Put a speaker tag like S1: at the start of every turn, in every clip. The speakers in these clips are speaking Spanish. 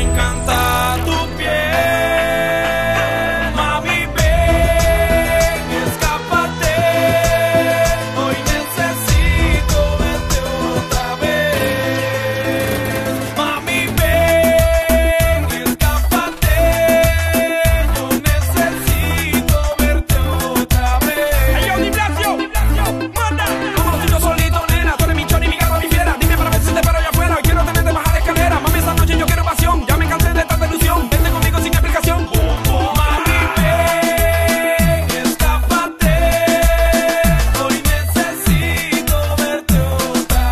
S1: encanta tu piel. Mami, ven, escápate. Hoy necesito verte otra vez. Mami, ven, escápate. Yo necesito verte otra vez.
S2: ¡Hey, yo, Ignacio! ¡Manda!
S1: Vámonos tú y yo solito, nena. Tú eres mi choni, mi gato, mi fiera. Dime para ver si te paro allá afuera. Hoy quiero tenerte bajar escalera. Mami, esta noche yo quiero pasión. Ya me cansé de tanta ilusión. Vente conmigo sin explicación. Mami, ven, escápate. Hoy necesito verte otra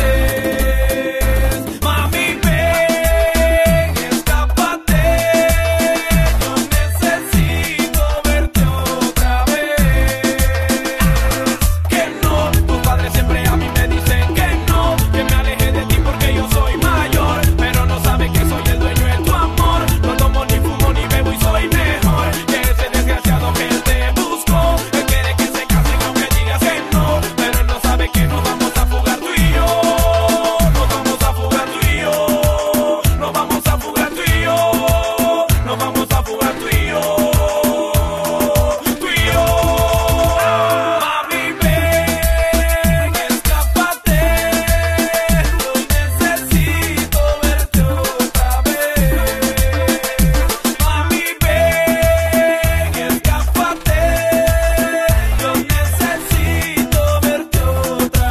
S1: vez. Mami, ven, escápate. Yo necesito verte otra vez. Que no, tus padres siempre a mí me dicen que no, que me aleje de ti porque yo soy mayor, pero no sabe que soy el dueño de tu amor. No tomo ni fumo ni bebo y soy mejor que ese desgraciado que él te buscó. Él quiere que se casen aunque digas que no, pero él no sabe que nos vamos a fugar tú y yo. Nos vamos a fugar tú y yo. Nos vamos a fugar tú y yo. Nos vamos a fugar tú y yo. Tú y yo. Mami, ven, escápate. Hoy necesito verte otra vez. Mami, ven, escápate. Yo necesito verte otra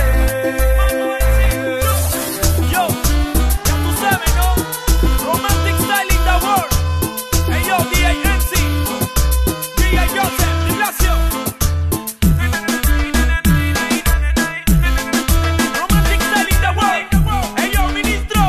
S1: vez.
S2: Yo, ya tú sabes, ¿no? Romantic style in the world. Hey, yo, DJ MC, DJ Joseph, Ignacio. Romantic style in the world. Hey, yo, ministro.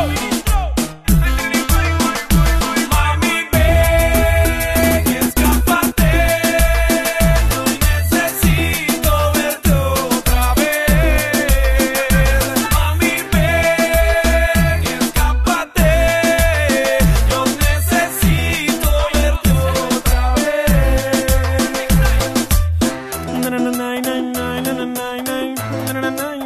S1: Mami, ven, escápate. Hoy necesito verte otra vez. Mami, ven, escápate. Yo necesito verte otra vez.